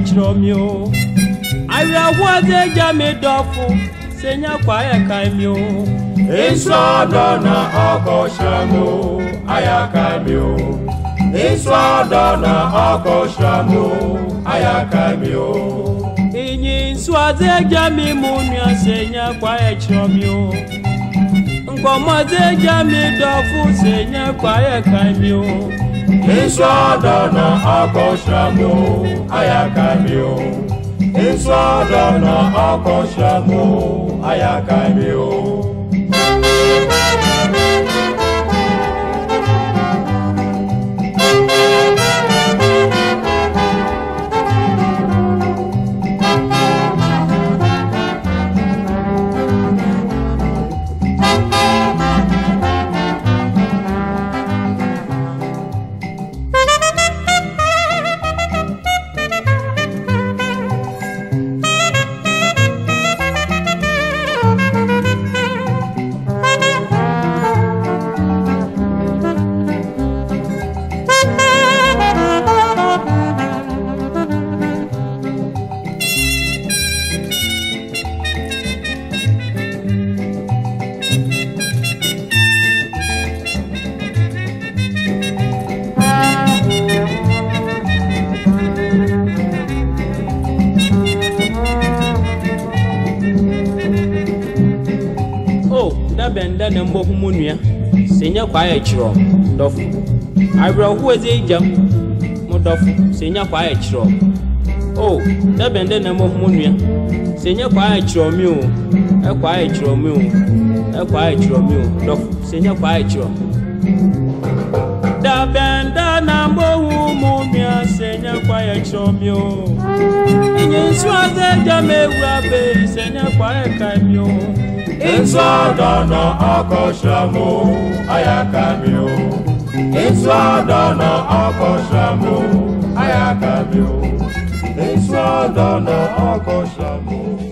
chiromio. I will want a jammy doffo, Senya quiet cameo. Iswadona Okoshamo, Ayakamio. Iswadona Okoshamo, Ayakamio. In Swaze jammy munia, Senya quiet chiromio. Nkomoze jammy doffo, Senya quiet cameo. Iswadona Okoshamo, Ayakamio. Iswadona Okoshamo, Ayakamio. Benda na mbo humunia senya kwaye chiro dofu awro ho eze ijam mo dofu senya kwaye chiro oh da benda na mbo humunia senya kwaye chiro mi o e kwaye chiro mi o e kwaye chiro mi o dofu senya kwaye chiro da benda na mbo humunia senya kwaye chiro mi o inye swaze jame urabe senya kwaye kai o Iswadona Okoshamo, Ayakamio. Iswadona Okoshamo, Ayakamio. Iswadona Okoshamo.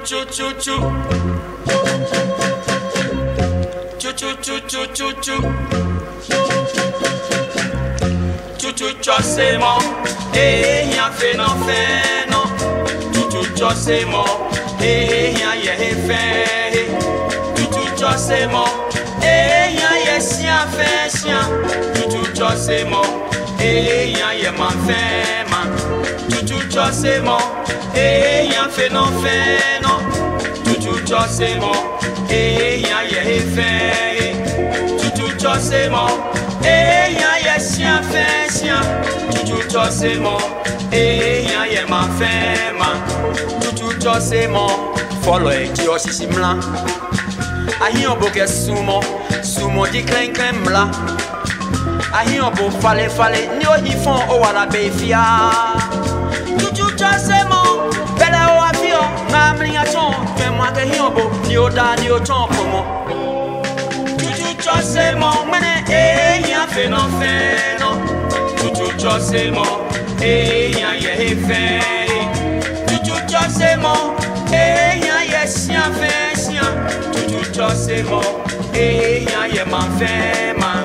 C'est mon et rien fait non fait non tout c'est mon et rien y fait tout c'est mon et rien y sien fait sien tout c'est mon et rien y m'en fait man tout c'est mon et rien fait non tout c'est mon et rien y fait tout c'est mon et rien y sien fait sien tout c'est mon et rien y m'a fait man tout c'est mon follow it yo sisi mla ahi obo ke sumo di clen clen mla ahi obo fale ni o hifon o wala be fia tout c'est mon bele o afio ngamli aton fe mo ke hi obo ni o da ni o ton pomo tout c'est mon mene e rien fait non tout c'est mon et rien y fait tout c'est mon et rien y sien fait sien tout c'est mon et rien y m'en fait man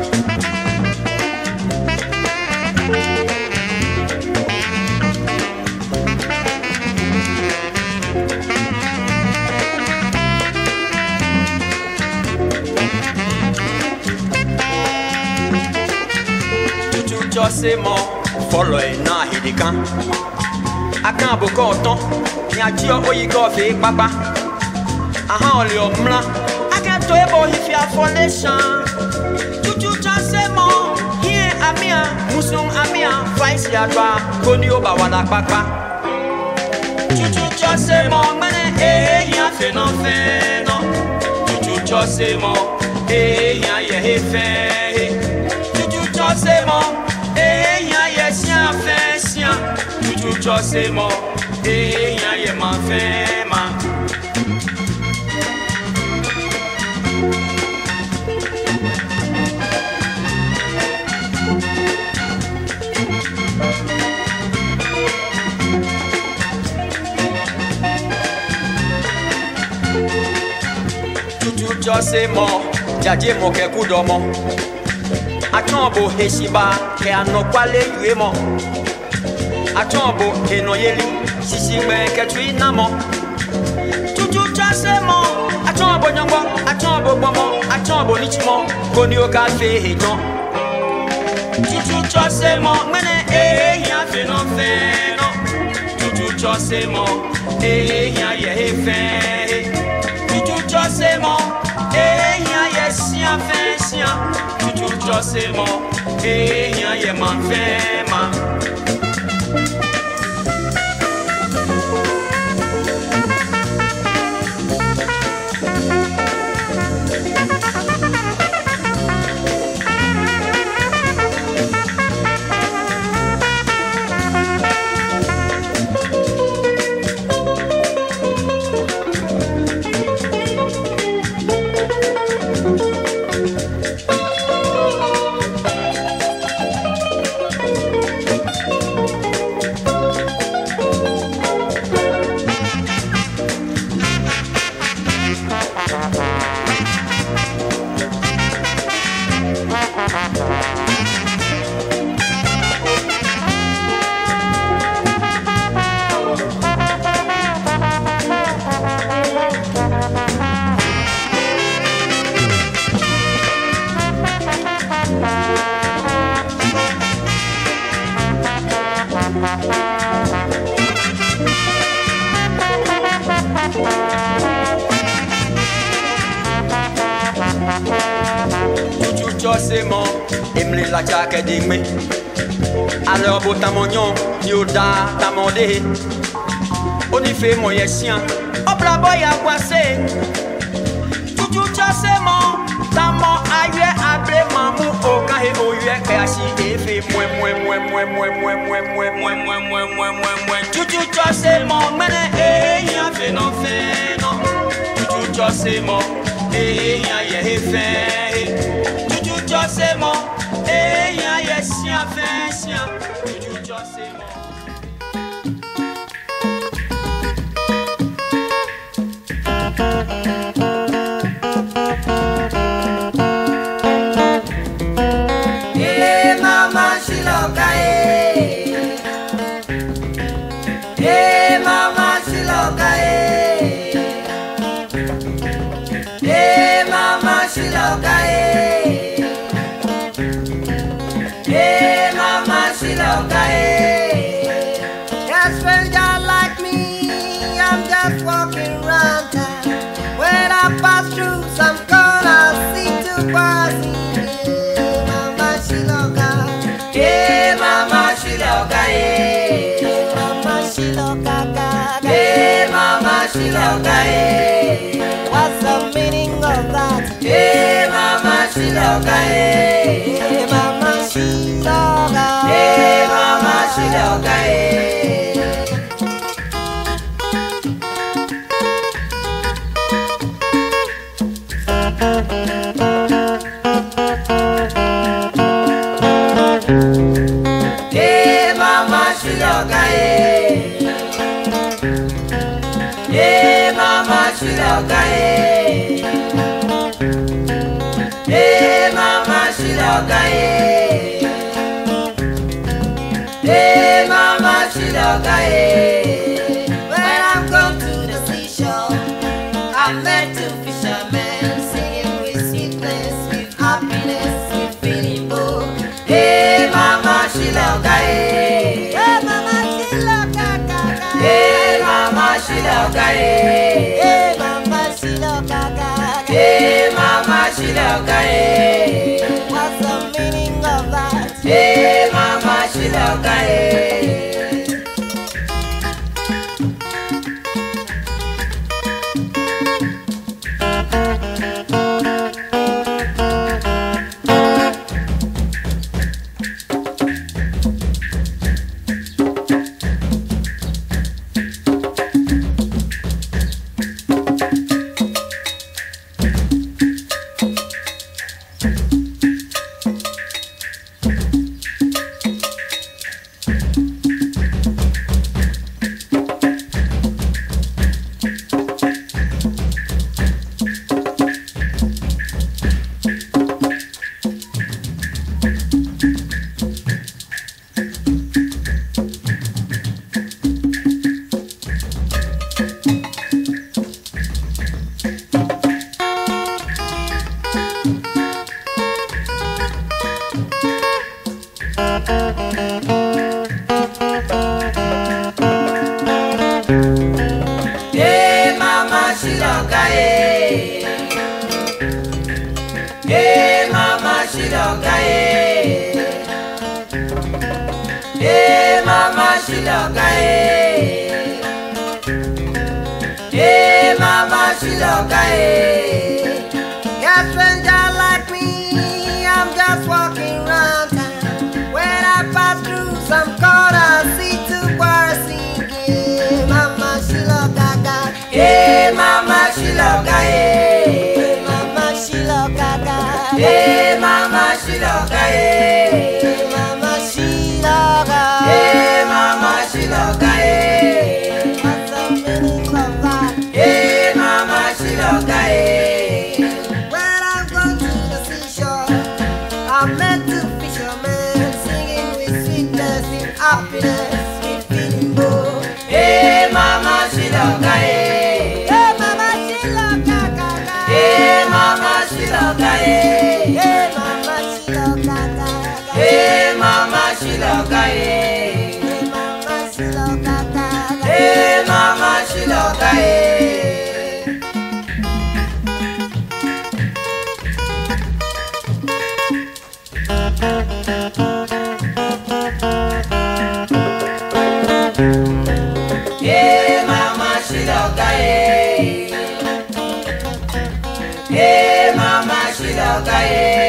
c'est mon follow it na hidikan akan boko ton ni ajio oyigo fe papa aha oli omla akan to ebo hifia foundation tout c'est mon here amia musung amia vice ya dwa koni oba wala papa tout c'est mon mane e rien fait non tout c'est mon e rien y fait tout c'est mon et y'a sien fait sien tout c'est mon et y'a m'en fait man tout c'est mon jadie mo ke kudomo Atombo hesiba ke anokwale yuemo Atombo enoyeli sisi me ke twinamo Tutu chasemo Atombo nyongo atombo bomo atombo nichimo koni okafe hejon Tutu chasemo mene e ya fe no Tutu chasemo e ya ye fe Tutu chasemo e ya sien fe sien tout c'est mon et rien y m'en fait man C'est mon emle la jaque digme alors botamonion yoda tamondé on y fait mon yesien hop la boy a passé tout c'est mon tamon aye ablé mamou o kahe o yue kashi e fait moi tout c'est mon mene e ya fait non tout c'est mon e ya fait c'est mon et y'a sien fait sien tout c'est mon Shiloga, Mama Shiloga, Mama Shiloga, Mama Shiloga, Mama Shiloga, Mama Shiloga, Mama Shiloga. When I'm going to the seashore, I met two fishermen singing with sweetness, with happiness, with feeling bold. Hey, Mama Shiloga, hey, Mama Shiloga, hey, Mama Shiloga, hey, Mama Shiloga, hey, Mama Shiloga, what's the meaning of that? Hey, Mama Shiloga, hey, Mama Shiloga, hey, Mama Shiloga, hey, Mama Shiloga, hey, Mama Shiloga, yeah, stranger like me, I'm just walking around town. When I pass through some corner, I see two choirs singing, Mama Shiloga, hey, Mama Shiloga, hey, Mama Shiloga, hey, Mama Shiloga, hey, Mama Shiloga, hey, Mama Shiloga, what's the meaning of that? Hey, Mama Shiloga, when I'm going to the seashore, I met two fishermen singing with sweetness, with happiness, with feeling bold. Hey, Mama Shiloga, hey, Mama Shiloga, hey, Mama Shiloga, hey, Mama Shiloga, hey, Mama Shiloga, hey, Mama Shiloga, hey, Mama Shiloga, hey, Mama Shiloga,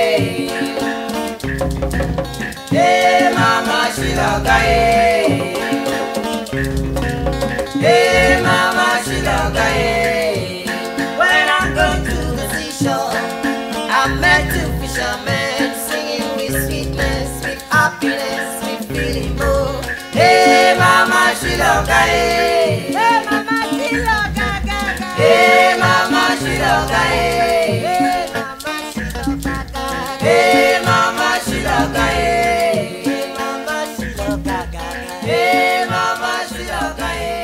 hey, Mama Shiloga, hey, Mama Shiloga, when I'm going to the seashore, I met two fishermen singing with sweetness, with happiness, with feeling bold. Hey, Mama Shiloga, hey, Mama Shiloga, hey, Mama Shiloga, hey, Mama Shiloga, hey, Mama Shiloga, hey, Mama Shiloga, hey, Mama Shiloga,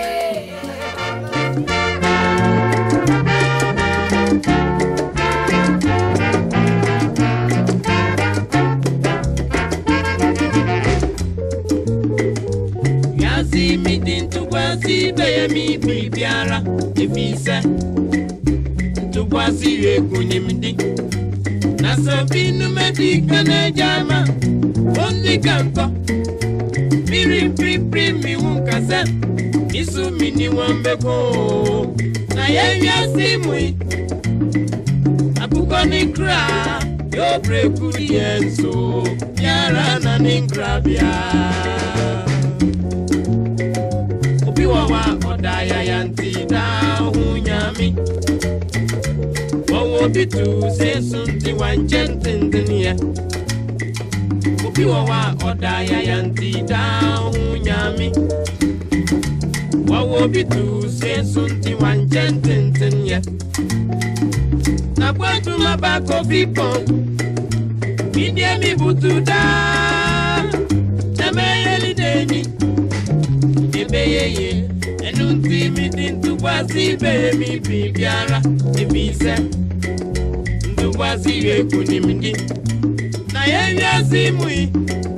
Yasi meeting to Wasi, Bay me, Bibiara, if he said to Wasi, Kunimidi. Nasabinu Medicana Jama, only Campo. Miri mi wunkasa, isu mini wambeko. Na yenya simui, apukoni kra, yo yo breku dienso yara na ningrabia obi wa odaya yanti da hunyami owo bitu se sunti wanchentendenia obi wa odaya yanti da hunyami owo bitu se sunti wanchentendenia na kwatu mabako vipon midie mi butuda na meyeli deni ebeyeye enunti mi dintu kwasi be mi bibiara ebise ntu kwasi ekuni midi na yeya simui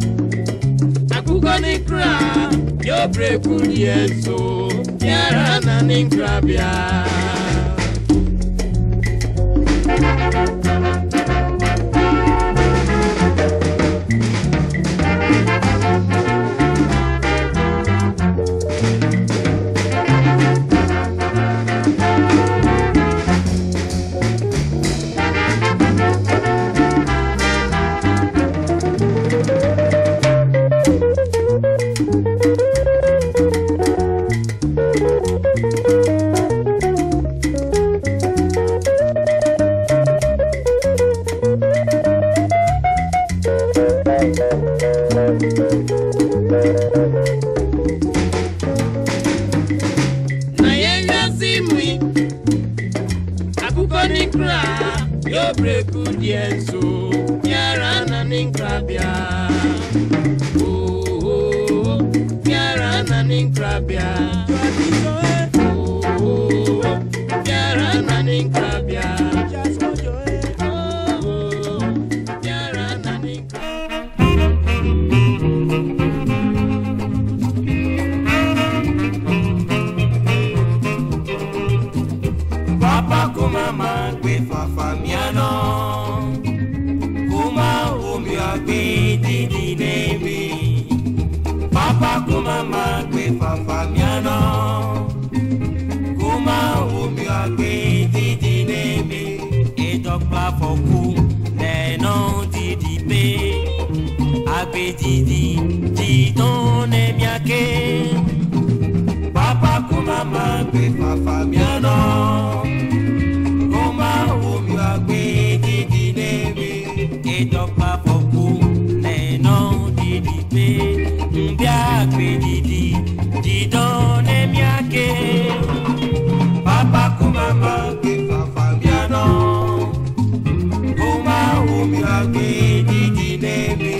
akuko ni kra yo breku yeso yara na ninkrabia yo breku dienso yara na ninkrabia oh yara na ninkrabia oh yara na ninkrabia oh yara na ninkrabia papa kumama gbe fafa miano kuma umi agbe didi nemi papa kumama gbe fafa miano kuma umi agbe didi nemi edokpa foku leno didi pe agbe didi didon nemi ake papa kumama gbe fafa miano Papa foku neno didi pe mbia gbe didi didon nemi ake papa kumama gbe fafa miano kuma umi agbe didi nemi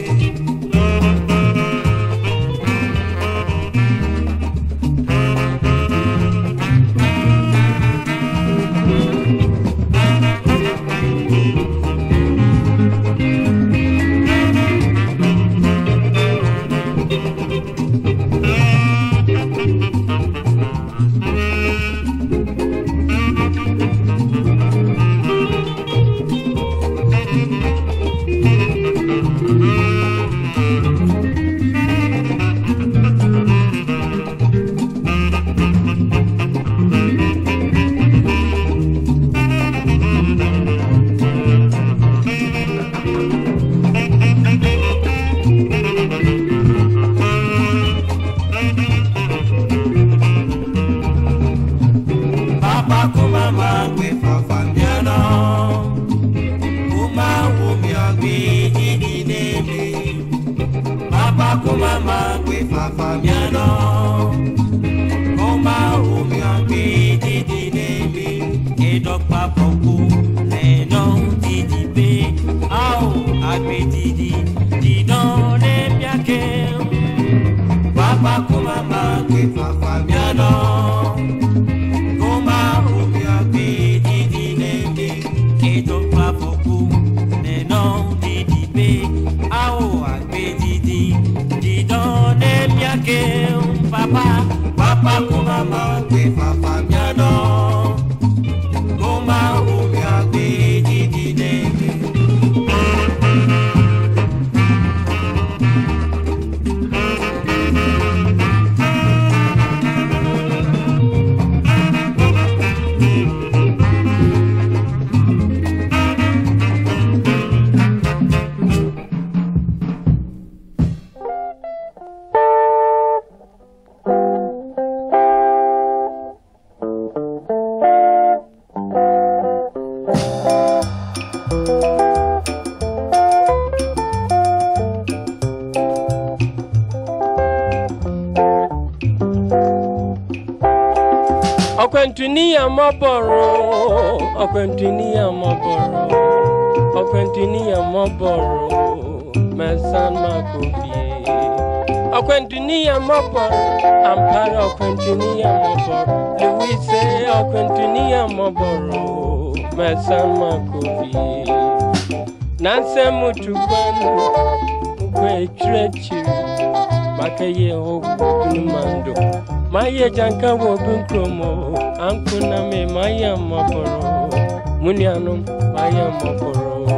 Mama gbe fafa miano Oma umi agbe didi nemi Edokpa foku leno didi pe Ao agbe didi didon nemi ake Papa kumama gbe fafa miano Oma umi agbe didi nemi Edokpa foku leno didi pe Ao agbe didi didon nemi ake Papa kumama gbe fafa miano Oma umi agbe didi nemi Okwentuniya maboro, okwentuniya maboro, okwentuniya maboro, mesan makofie. Okwentuniya maboro, ampara okwentuniya maboro, Louise okwentuniya maboro, mesan makofie. Nanse mutukwanu, kwe trechiru, makaye okunumando. Maya janka wo bunkromo ankuna me maya maboro munianum maya maboro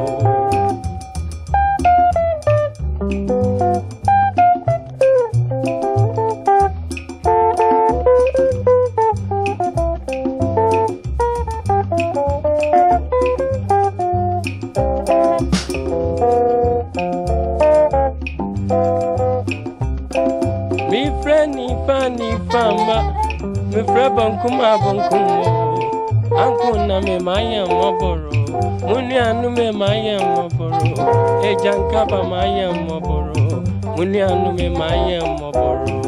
mi freni fani fama mi fre bankuma bankumo ankuna me maya maboro munianu me maya maboro ejanka ba maya maboro munianu me maya maboro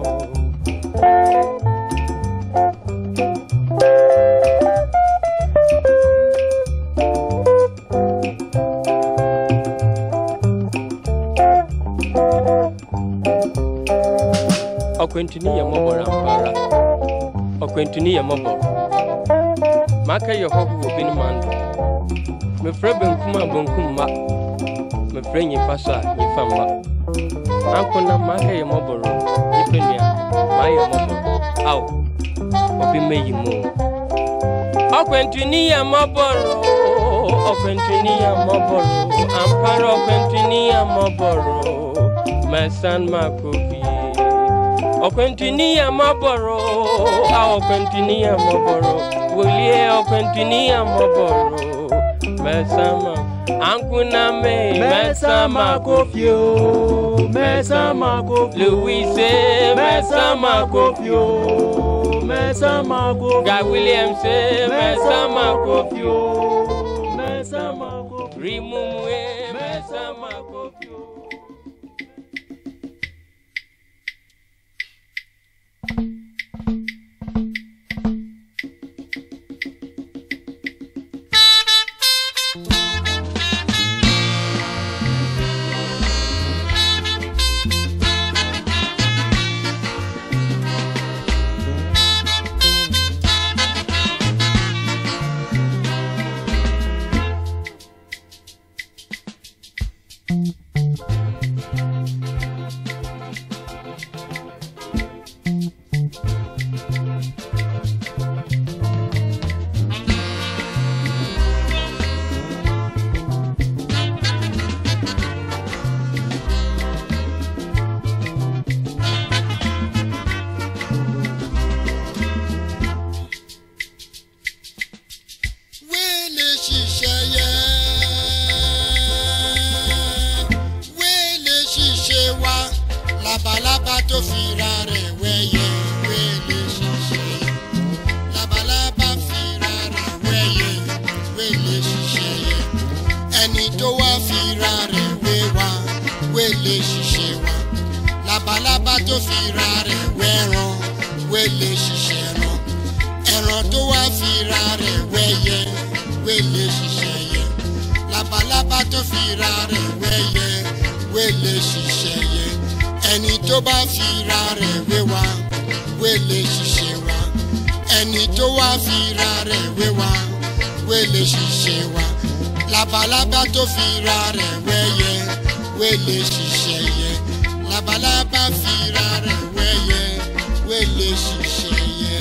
Okwentuniya maboro ampara okwentuniya maboro maka yehohu obin mando me frɛ bankum ma me frɛ nyifa so a nyifa ma ankona maka ye maboro nyifa nua ma ye maboro aw obi meyi mu okwentuniya maboro ampara okwentuniya maboro mesan makofi Okwentuniya maboro, okwentuniya maboro, wulie okwentuniya maboro, mesama, ankuna me, mesama kofio, mesama kofio, Louise, mesama kofio, mesama kofio, Guy Williams, mesama kofio, mesama kofio, Rimumwe, mesama kofio. Labalaba to firare weye wele shishe. Labalaba firare weye wele shishe. Ẹni tó wá firare wewa wele shishe wa. Labalaba to firare weran wele shishe ran. Ẹran tó wá firare weye wele shishe ye. Labalaba to firare weye wele shishe ye. Ẹni tó bá fira rẹ̀ wéwa wélé ṣiṣẹ́ wa ẹni tó wá fira rẹ̀ wéwa wélé ṣiṣẹ́ wa labalábá tó fira rẹ̀ wẹ́yẹ wélé ṣiṣẹ́ yẹ labalábá fira rẹ̀ wẹ́yẹ wélé ṣiṣẹ́ yẹ.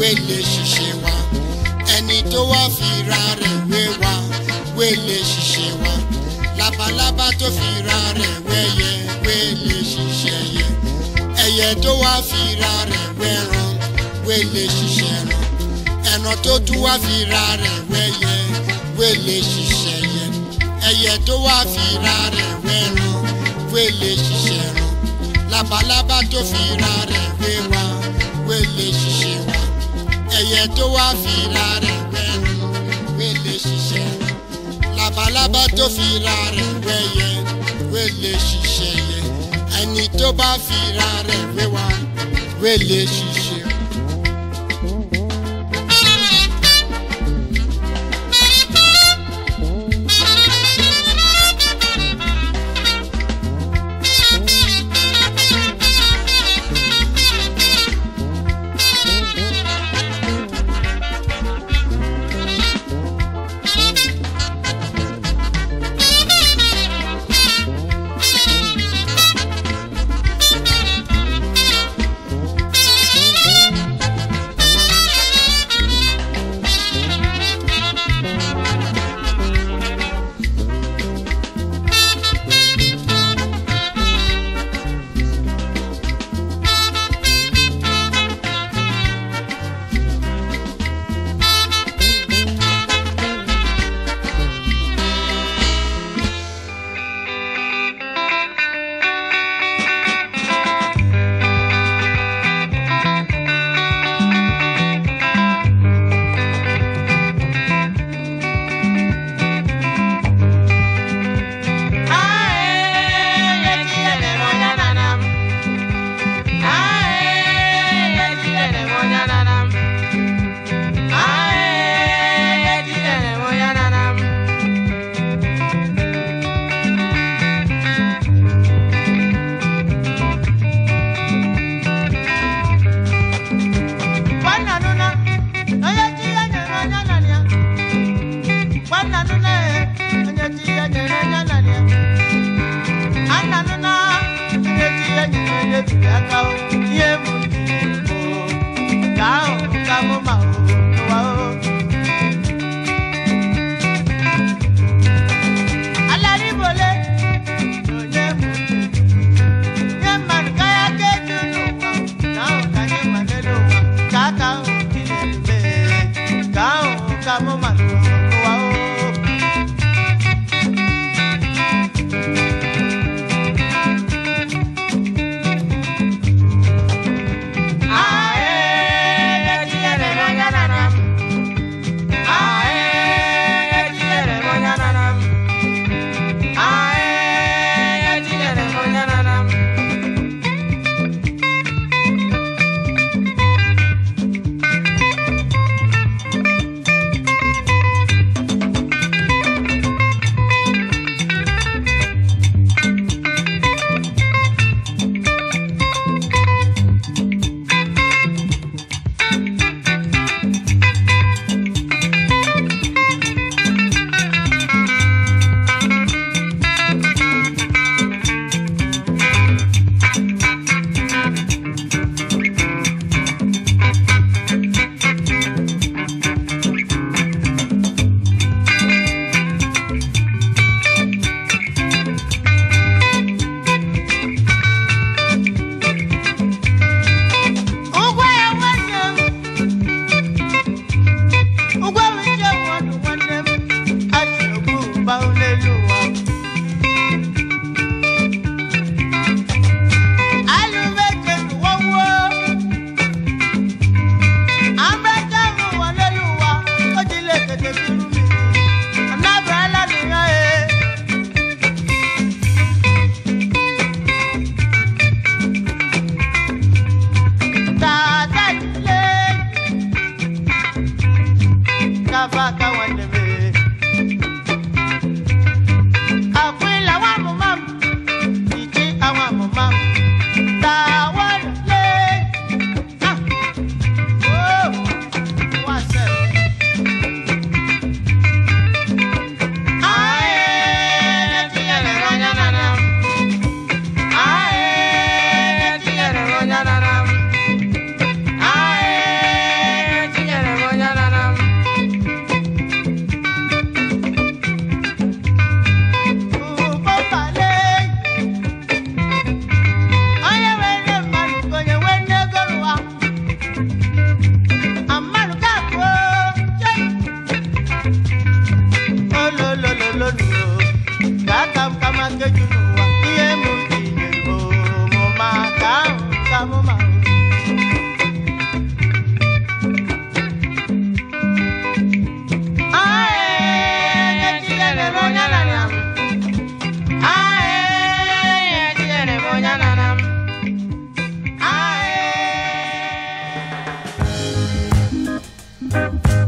wele ṣiṣẹ́ wa ẹni tó wá fi ra rẹ̀ wé wa wele ṣiṣẹ́ wa labalábá tó fi ra rẹ̀ wẹ́yẹ wele ṣiṣẹ́ yẹ ẹyẹ tó wá fi ra rẹ̀ wẹ́ran wele ṣiṣẹ́ ran ẹran tó tún wá fi ra rẹ̀ wẹ́yẹ wele ṣiṣẹ́ yẹ ẹyẹ tó wá fi ra rẹ̀ wẹ́ran wele ṣiṣẹ́ ran labalábá tó fi ra rẹ̀ wé wa wele ṣiṣẹ́ wa ẹyẹ tó wá fi ra rẹ̀ wẹ́ran wele ṣiṣẹ́ ran labalábá tó fi ra rẹ̀ wẹ́yẹ wele ṣiṣẹ́ yẹ ẹni tó bá fi ra rẹ̀ wé wa wele ṣiṣẹ́.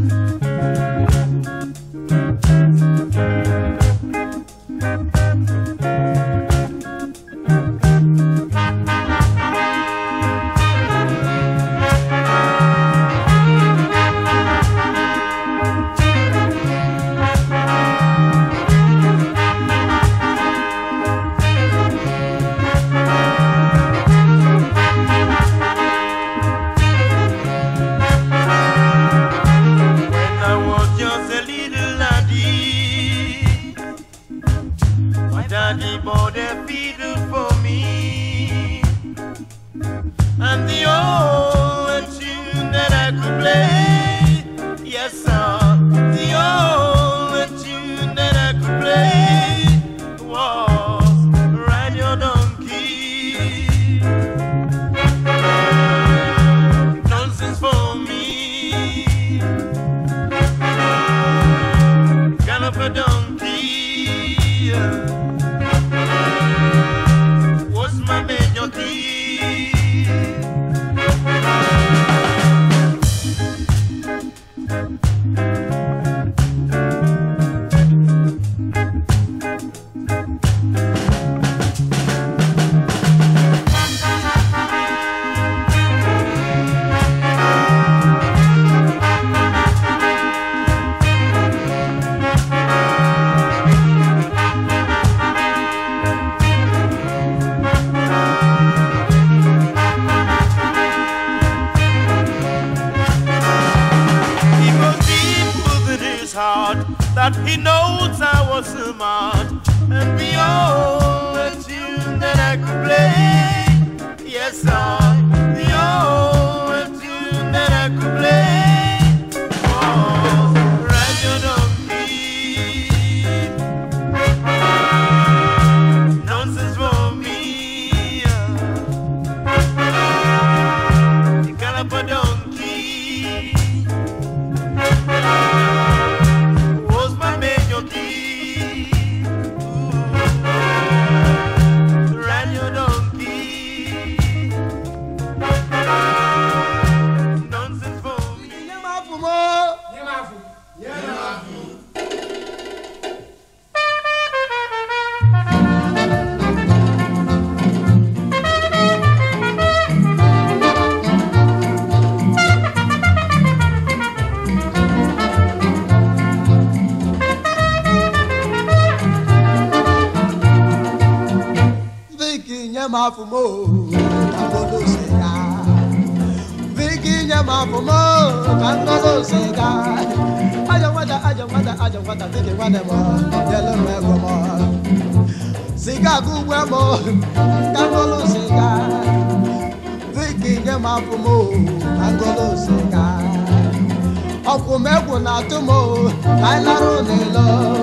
That he knows I was smart, and the only tune that I could play, yes sir, the only tune that I could play was Ride Your Donkey. Nonsense for me, you gallop a donkey. Mafumo, Cangolo Sega. Virginia Mafumo, Cangolo Sega. I don't want to think it one more. Yellow Mafumo. Sega Guamo, Cangolo Sega. Virginia Mafumo, Cangolo Sega. Okumeku Natumo, Kailaro Nelo.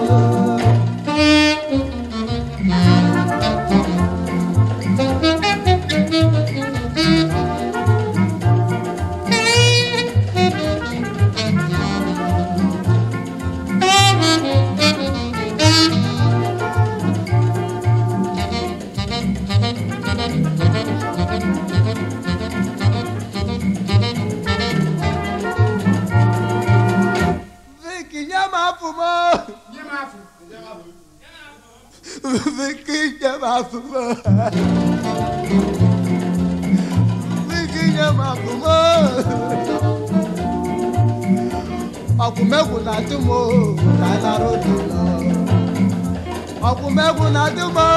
Okumeku na tumo, Kailaro Nelo. Okumeku na tumo.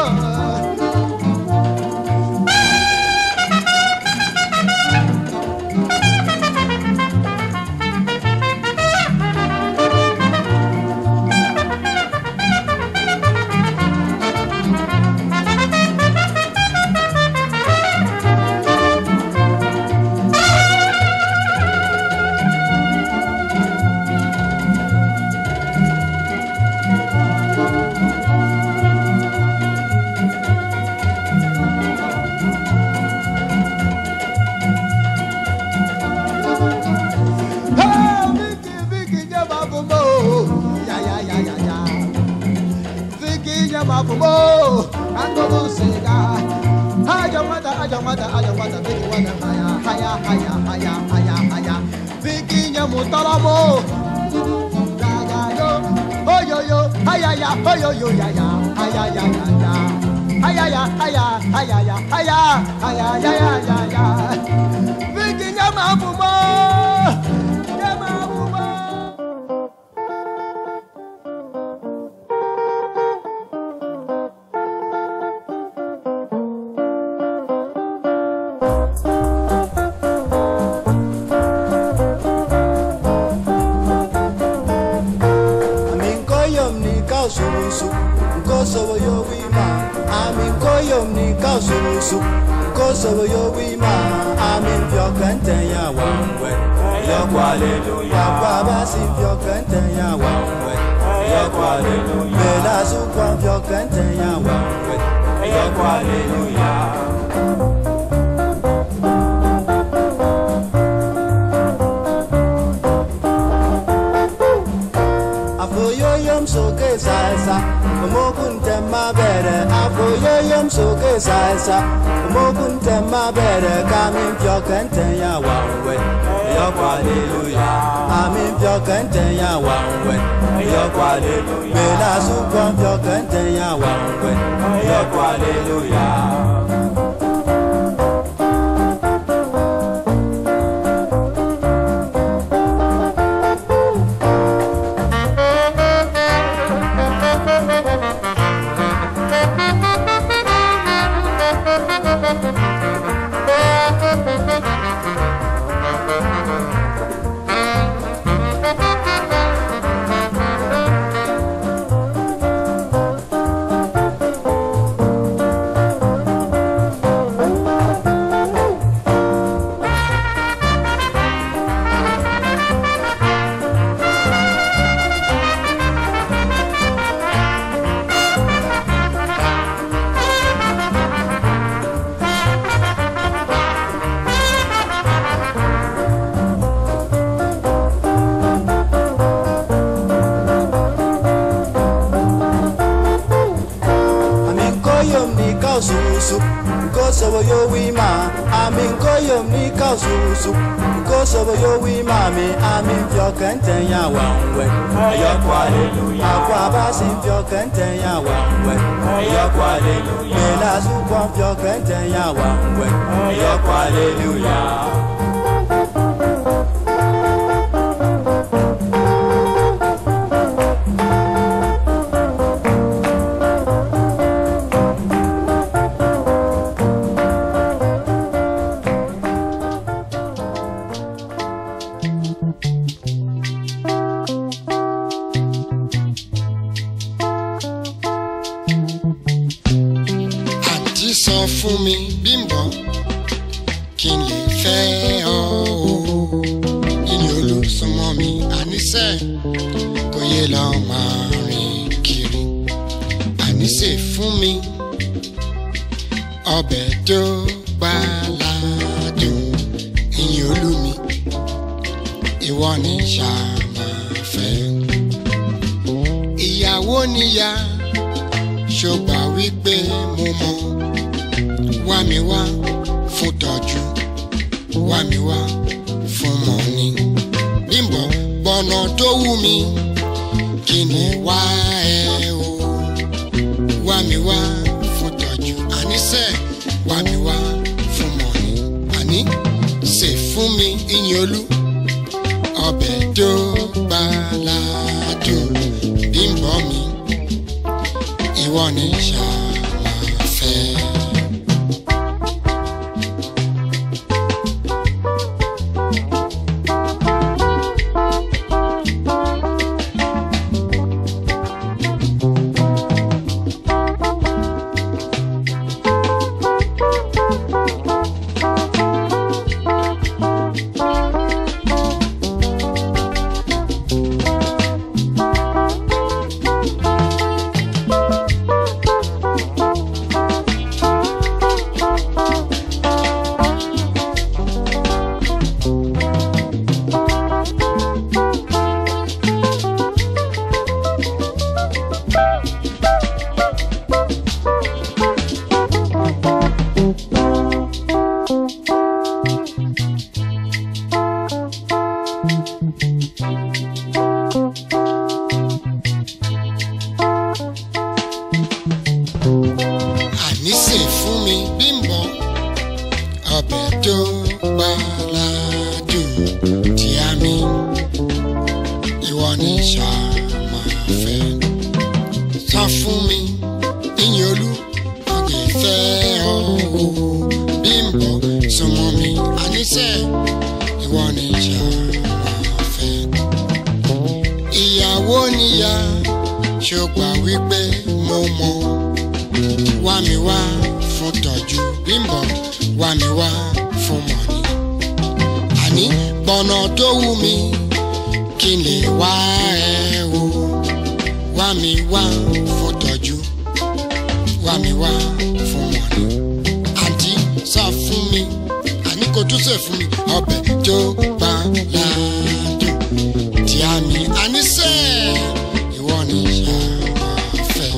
Virginia Mutaramo, ya, yo yo ya ya, ay ya ya ya ya, ay ya ya, ay ya, ay ya ya, ay ya, ay ya ya ya ya ya. Virginia Mabumo, ya Mabumo. Kosovo yo wima, amin koyom ni kaususu. Kosovo yo wima, amin vyokante ya wangwe. Hallelujah. Baba si vyokante ya wangwe. Hallelujah. Bela zukwa vyokante ya wangwe. Hallelujah. Afoyoyom soke salsa, mokunte mabere. Afoyoyom soke salsa, mokunte mabere. Kamin fyokente ya wangwe, hallelujah. Amin fyokente ya wangwe, hallelujah. Bela sukwa fyokente ya wangwe, hallelujah. Kosovo yo wima, amin koyom ni kaususu. Kosovo yo wima mi, amin fyokente ya wangwe. Hallelujah. Akwa basi fyokente ya wangwe. Hallelujah. Bela zukwa fyokente ya wangwe. Hallelujah. Fún mi Bímbọ́ kí n lè fẹ́ ọ o ìní olùsúnmọ́ mi àníṣe kò yẹ lọ máa rìn kiri àníṣe fún mi ọbẹ̀ tó gbà ládùn ìní olú mi ìwọ ni ṣáà máa fẹ́ ìyàwó níyà ṣọgbà wípé mo mọ̀. Wá mi wá fún tọ́jú, wá mi wá fún mọ́ni. Bímbọ́ gbọ́nà tó wù mí, kí ni wá ẹ o. Wá mi wá fún tọ́jú, àníṣe wá mi wá fún mọ́ni. Àní ṣe fún mi ìyìn olú, ọbẹ̀ tó gbà ládùn. Bímbọ́ mi, ìwọ ni ṣáà máa fẹ́. ní ṣàmà fẹ́. Sọ fún mi, ìyìn olú, ọ̀gẹ̀ fẹ́ ọ o. Bímbọ́ súnmọ́ mi, àníṣe ìwọ ní ṣàmà fẹ́. Ìyàwó níyà ṣùgbà wípé mo mọ̀. Wá mi wá fún tọ́jú, Bímbọ́ wá mi wá fún mọ̀ni. Àní gbọ̀nà tó wù mí kí n lè wá ẹ o. Wá mi wá fún tọ́jú, wá mi wá fún mọ̀ni. Àǹtí sọ fún mi, àní kò tún sè fún mi ọbẹ̀ tó gbà ládùn. Tí a mi àníṣe ìwọ ni ṣàmà fẹ́.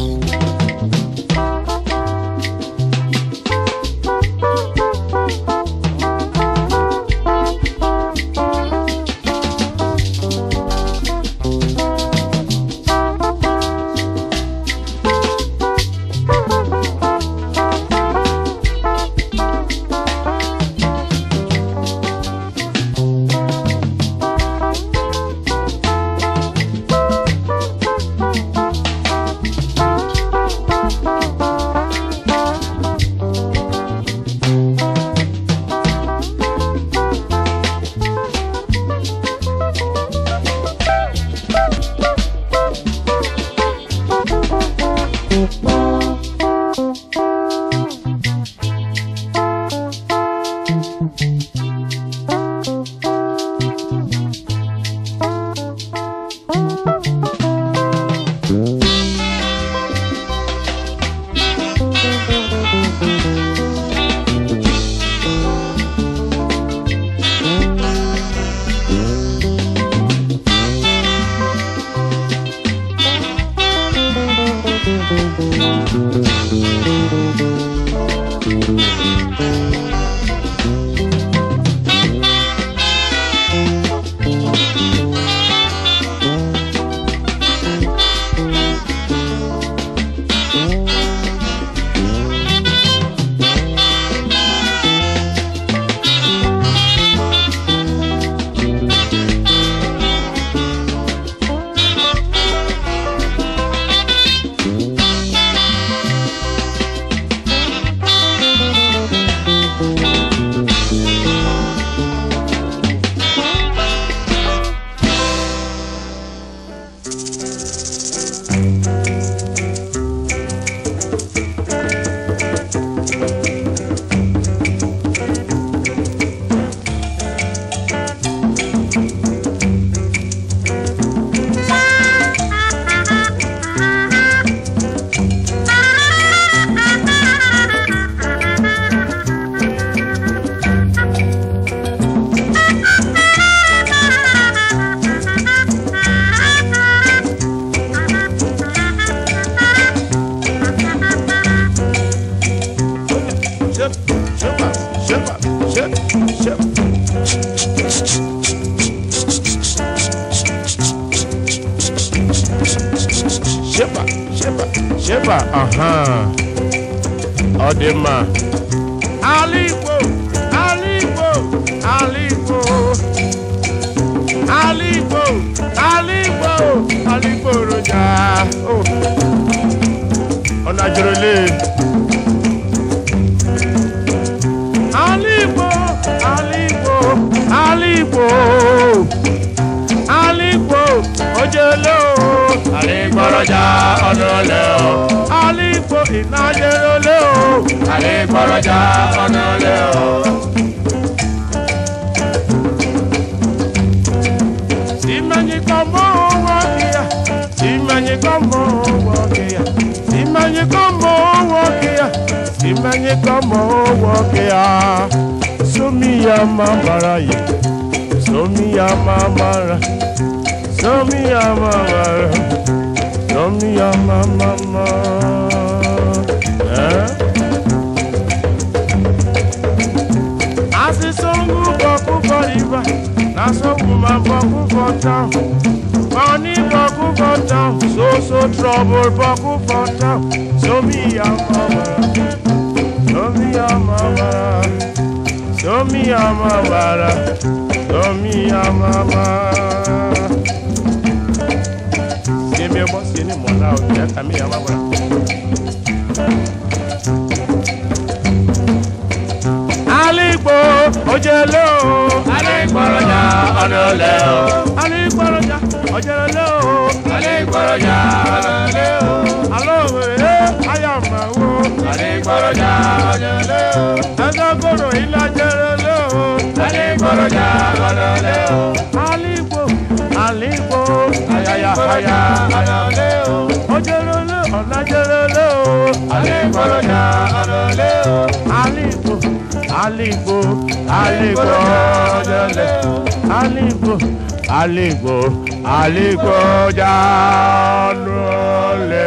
Sheba, Odema. Alipo, Alipo, Alipo, Alipo, Alipo, Alipo Roja. Oh, Onajurele. Alipo, Alipo, Alipo, Alipo, Ojelo. Alipo Roja, Onoleo. Alipo Inajeroleo. Alipo Roja, Onoleo. Simanye kombo wakia, simanye kombo wakia, simanye kombo wakia, simanye kombo wakia. Somiya mamara ye, somiya mamara, somiya mamara, somiya mama. Asisongu boku for river, nasongu ma boku for town. Money boku for town, so trouble boku for town. Somiya mama, somiya mama, somiya mama, somiya mama. ye mo sini mo la o ya kami ya mabra Aligbo ojelo Aligboroja onole o Aligboroja ojelo Aligboroja onole o Alowe ayama wo Aligboroja ojelo Azagoro ilajelo Aligboroja onole o Aligbo ayaya aya onole o ojelo onajelo Aligboroja onole o Aligbo janole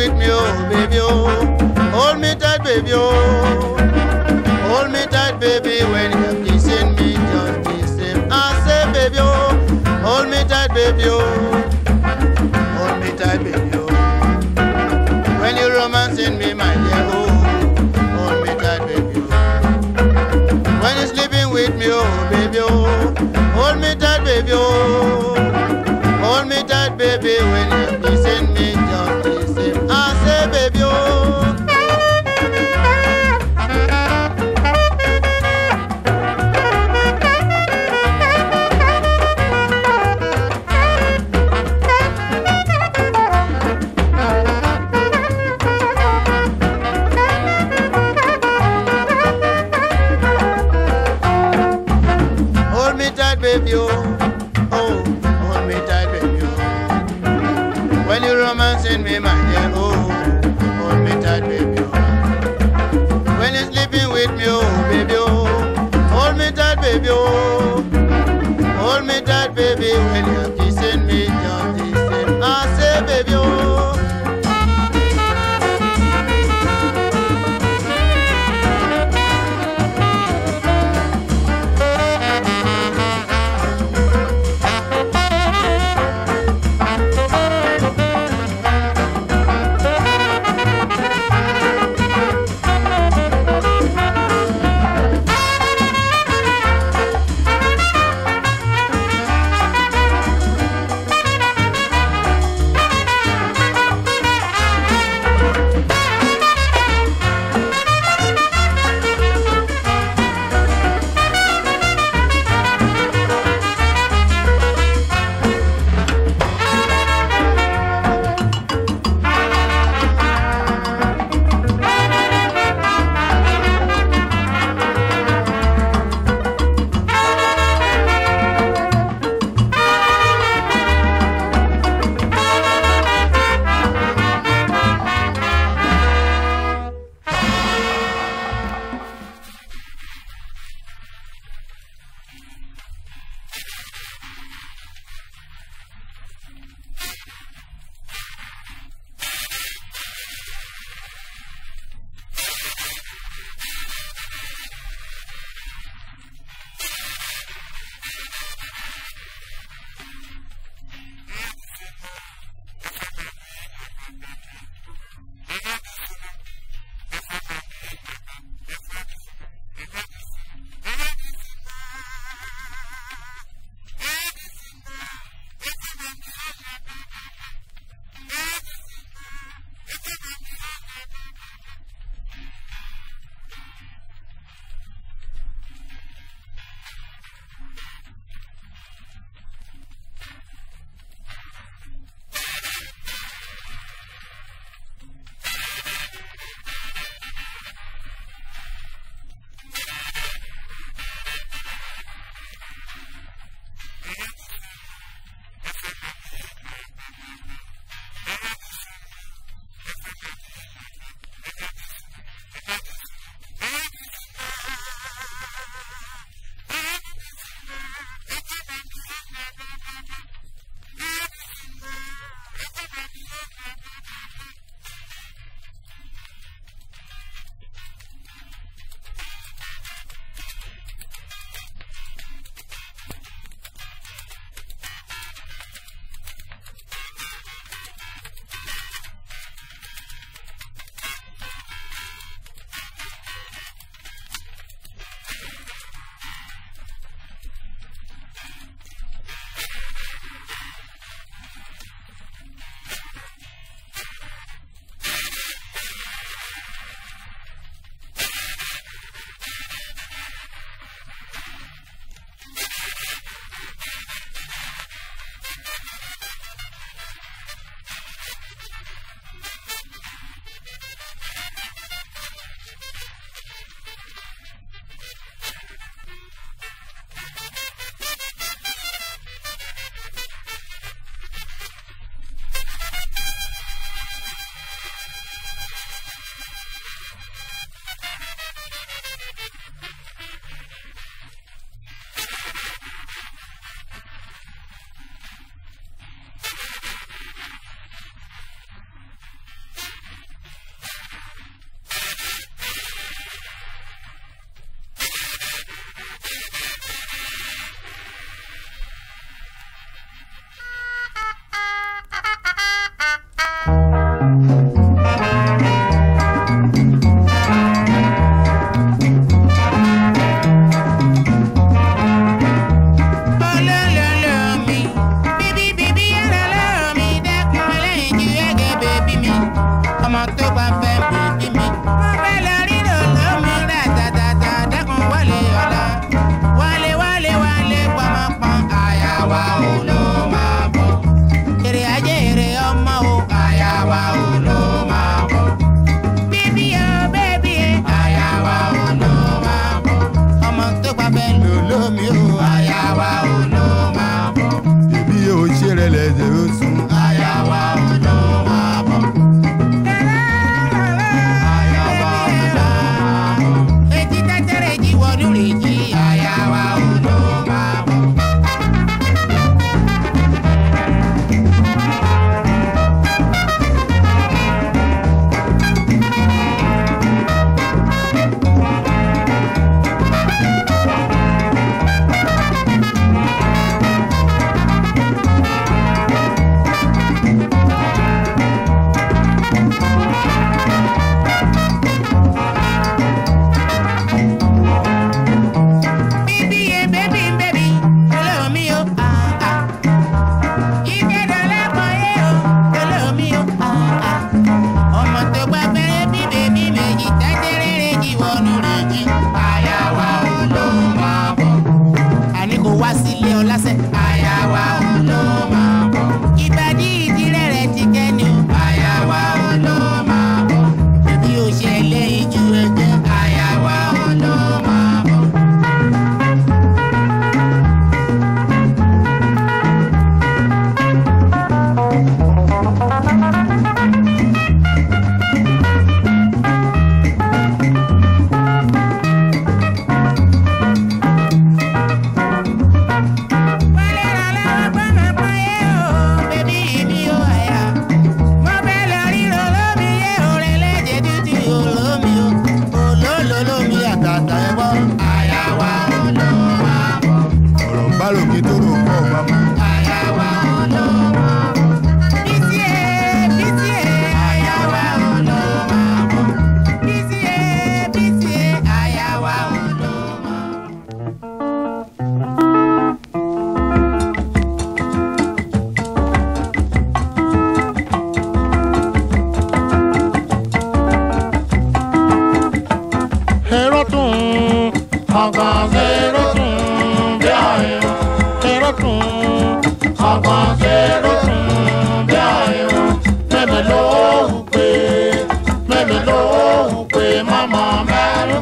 with me, oh baby, oh. Hold me tight, baby, oh. Hold me tight, baby, when you're kissing me, just the same. I say, baby, oh. Hold me tight, baby, oh. Hold me tight, baby, oh. When you're romancing me, my dear, oh. Hold me tight, baby, oh. When you're sleeping with me, oh, baby, oh. Hold me tight, baby, oh. Hold me tight, baby, when you're kissing me, just the same. I say, baby, oh.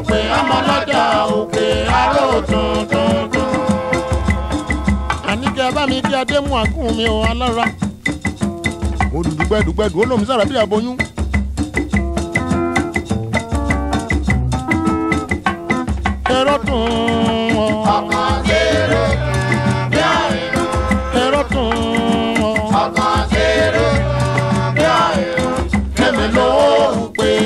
pé ọmọ lọ́jà òkè aró tuntun. Àníkẹ́ bá mi kí adé mú àgùn mi ò alára. Mo dùdùgbẹ́dùgbẹ́dù ó lómi sára bí aboyún. Ẹ̀rọ tún ọkàn zero bí àìrò. Ẹ̀rọ tún ọkàn zero bí àìrò. Fẹ́mi lóhùn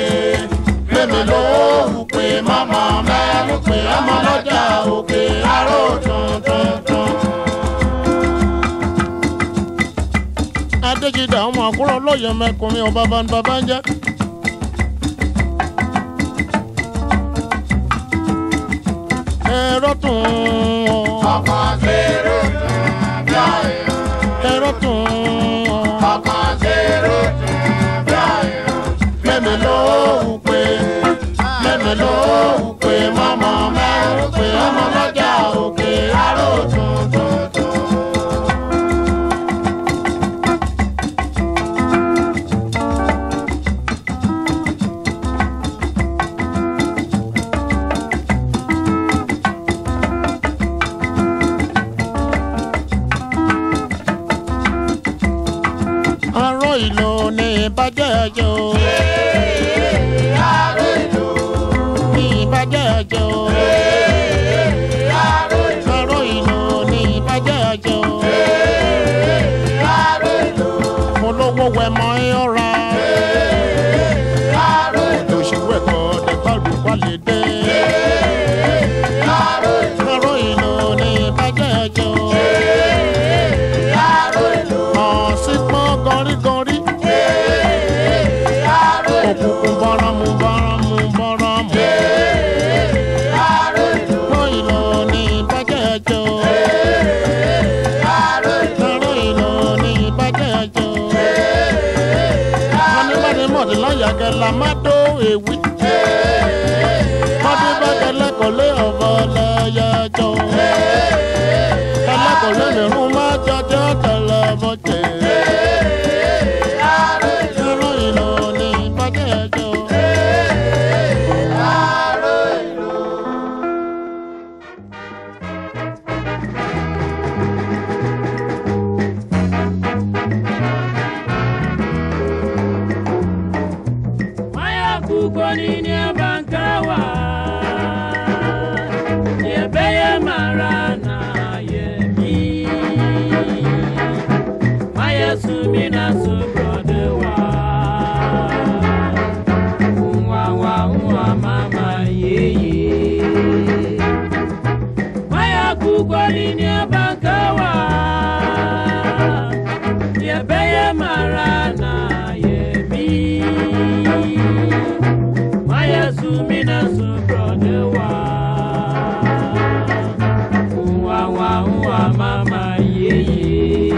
pé màmá mẹ́rin pé ọmọ lọ́jà òkè aró tuntun. Adéjìdá ọmọ àkúrọ̀ lóye mẹ́kùnrin ọba bàbá ń jẹ́. Ẹ̀rọ tún ọkàn zero bí àìrò. Ẹ̀rọ tún ọkàn zero bí àìrò. Fẹ́mi lóhùn pé màmá mẹ́rin pé ọmọ lọ́jà òkè aró tuntun. Aró ìlú ní ìbàjẹ́ ẹjọ́. Aró ìlú ní ìbàjẹ́ ẹjọ́. Aró ìlú ní ìbàjẹ́ ẹjọ́. Olówó wẹ̀mọ́ ìyọ́ra. Òṣìwò ẹ̀kọ́ dẹ̀gbàdù wálé dé. Aró ìlú ní ìbàjẹ́ ẹjọ́. Ọ̀sìnkún gọrígọrí. Òkùnkùn bọ́rọ̀mù. Aró ìlú ní ìbàjẹ́ ẹjọ́. Aró ìlú ní ìbàjẹ́ ẹjọ́. Mọ̀dé láyàgẹ́ la má dó ewì. Mọ̀dé bẹ́gẹ́ lẹ́kọ̀ọ́lé ọ̀bọ lẹ́yẹjọ́. Ẹlẹ́kọ̀ọ́lé mìíràn má jọjọ́ tẹ̀lé bọ́jẹ́. Aró ìlú ní ìbàjẹ́ ẹjọ́. Aró ìlú. Kukoni ni bankawa Yebeye marana yemi Maya sumina subrodewa Uwa mama yeye Maya kukoni ni bankawa Yebeye marana yemi Sumina subrodewa Uwa mama yeye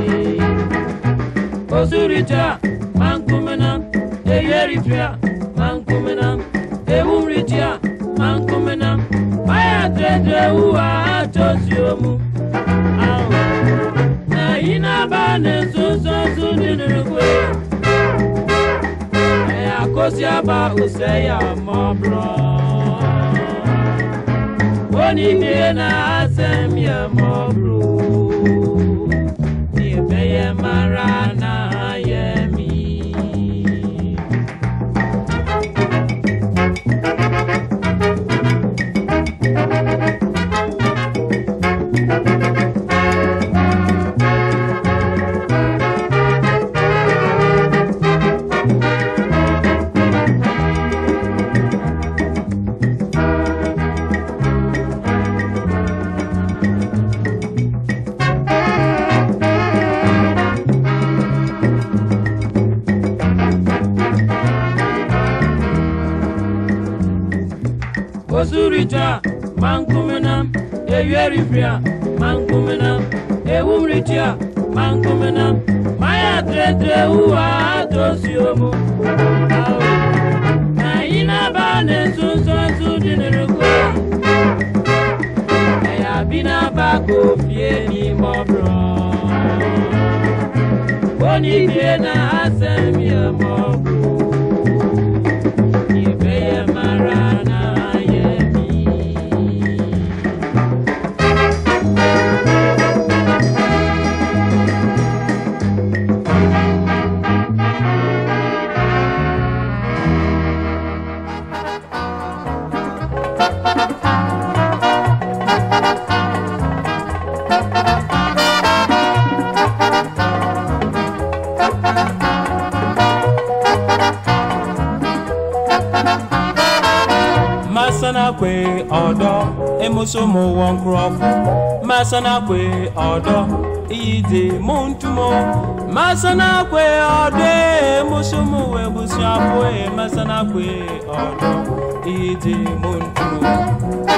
Osurita mankumena Eyerifia mankumena Ewumritia mankumena Maya tete uwa atosiomu Na inabane susu dinurukwe Kosiaba useya mobro Oni miena asem ye mobro Niebeye marana yemi Osurita mankumena Eyerifia mankumena Ewumritia mankumena Maya tete uwa atosiomu Na inabane susu dinurukwe Eya bina bako fie ni mobro Oni biena asem ye mobro Niebeye marana ye Masana kwe odo emosomo wonkrofo Masana kwe odo ide montumo Masana kwe odo emosomo webusiapo Masana kwe odo ide montumo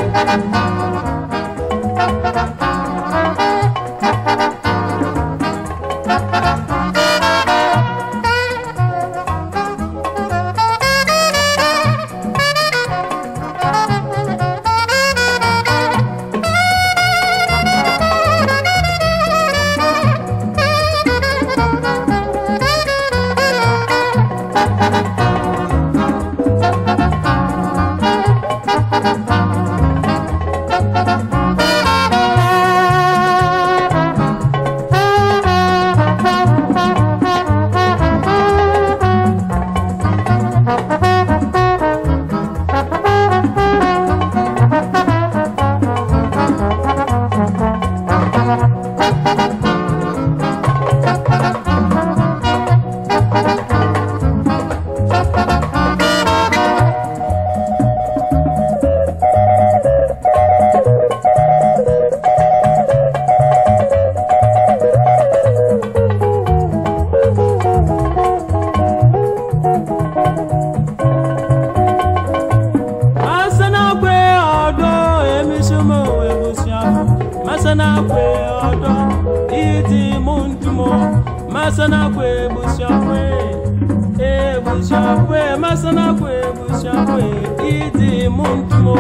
Masana kwe odo iti muntumo Masana kwe bushakwe bushakwe Masana kwe bushakwe iti muntumo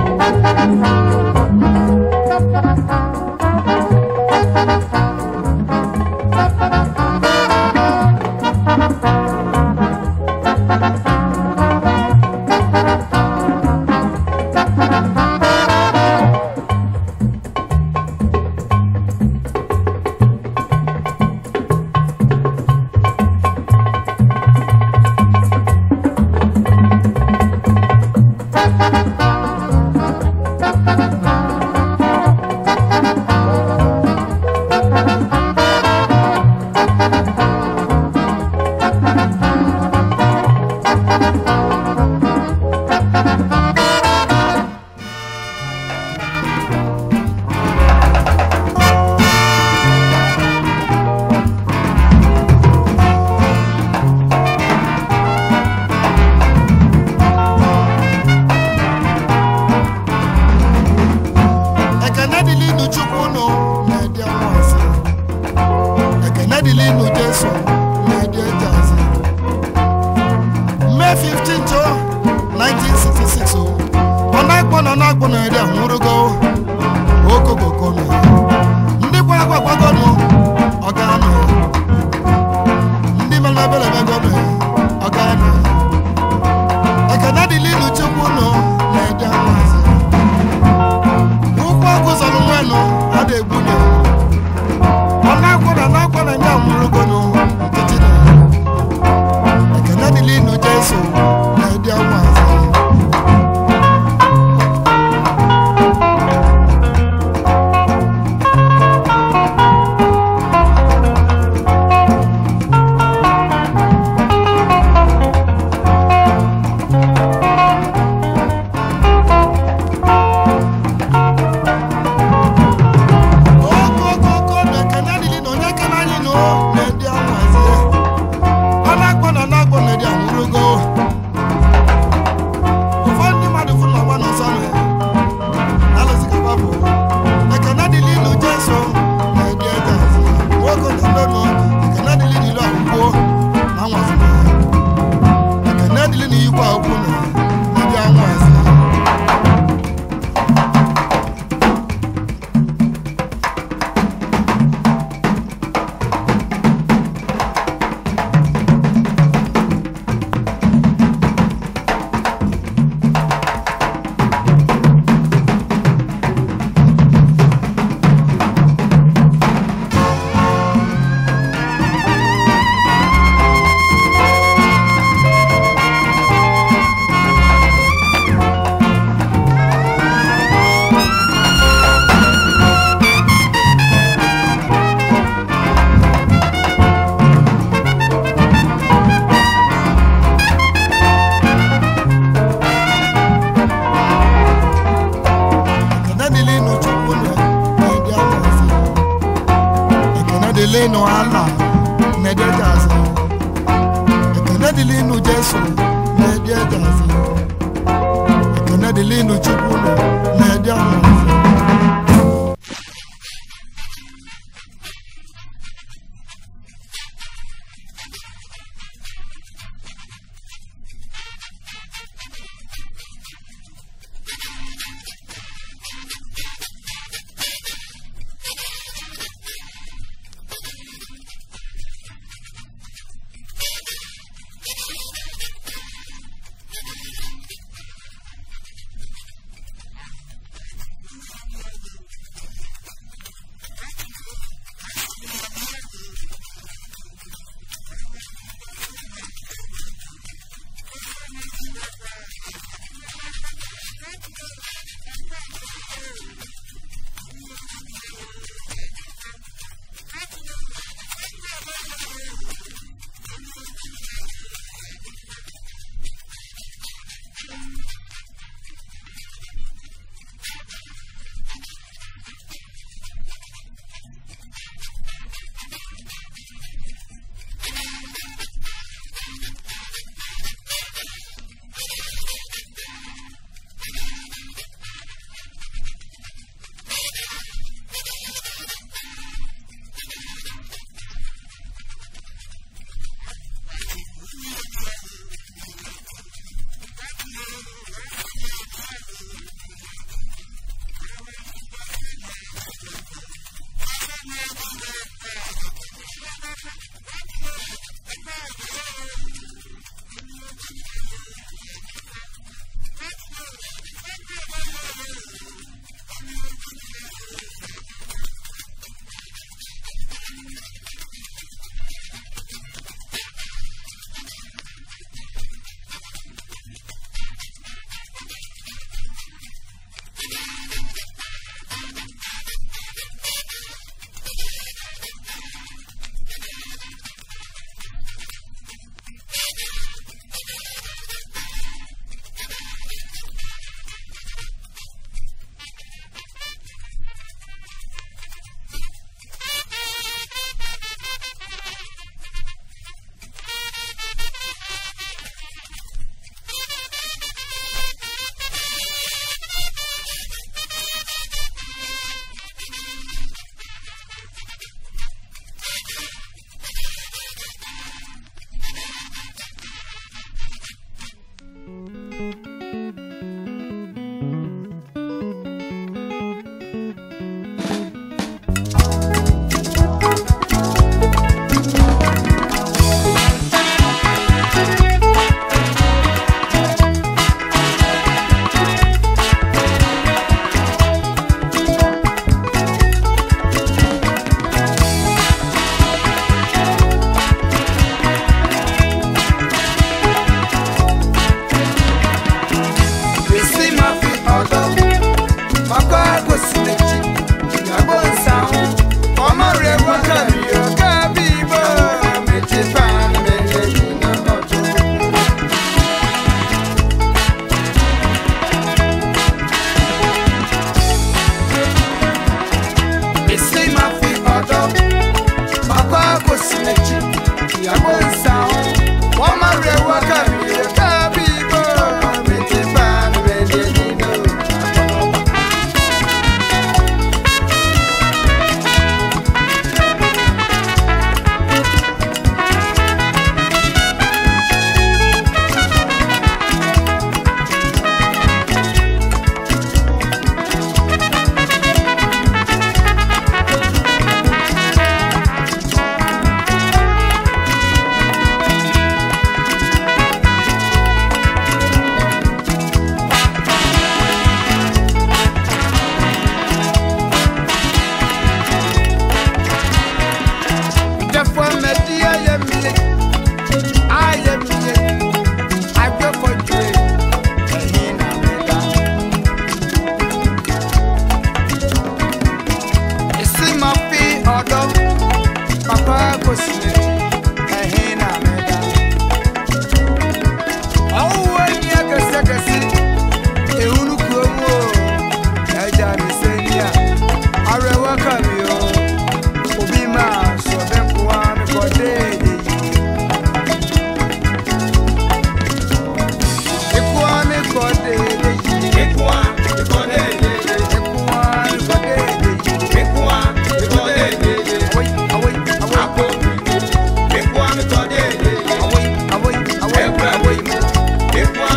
May 15th, 1966. On I want an agony, I want to go. Oko, Ndi Quagono, Ogano. Ndi Malabella Gono, Ogano. I cannot delete the Chukuno, Nadia was. Who goes on Wano, Ade Buno. On I want an agony, I want to go. No Jesu, Nadia was. no ala media jaza ekene dili no jesu media jaza ekene dili no chukwu media jaza.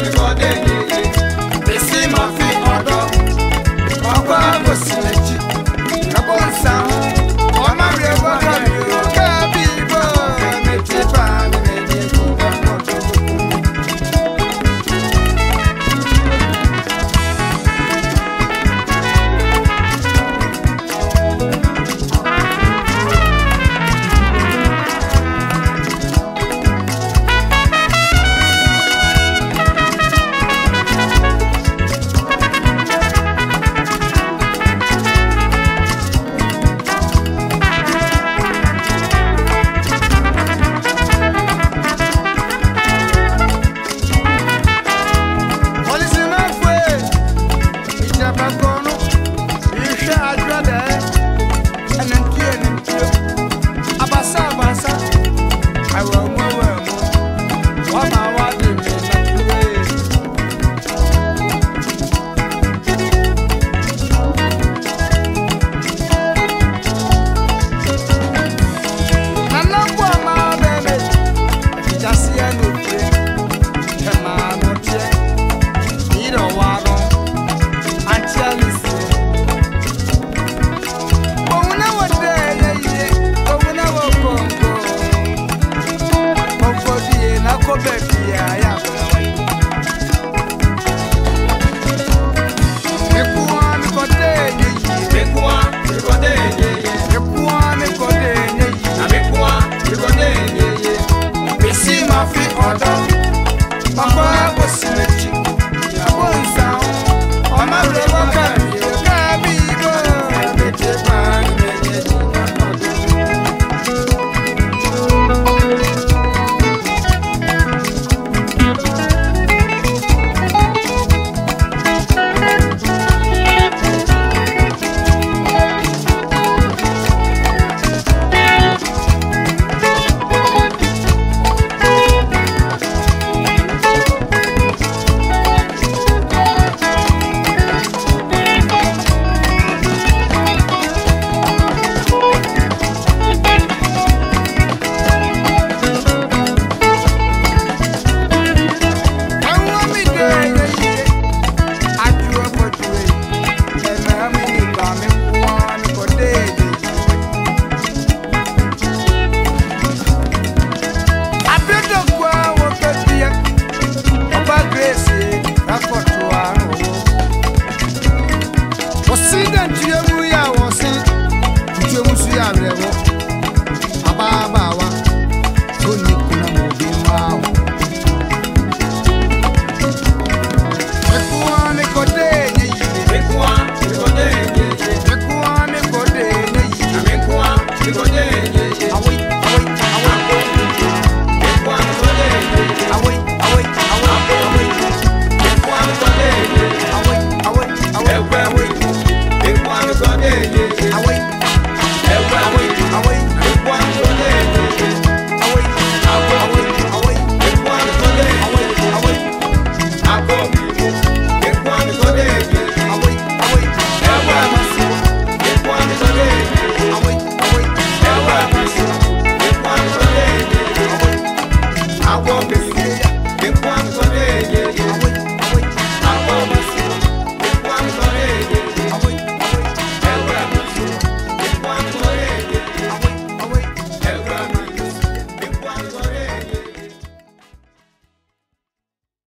before they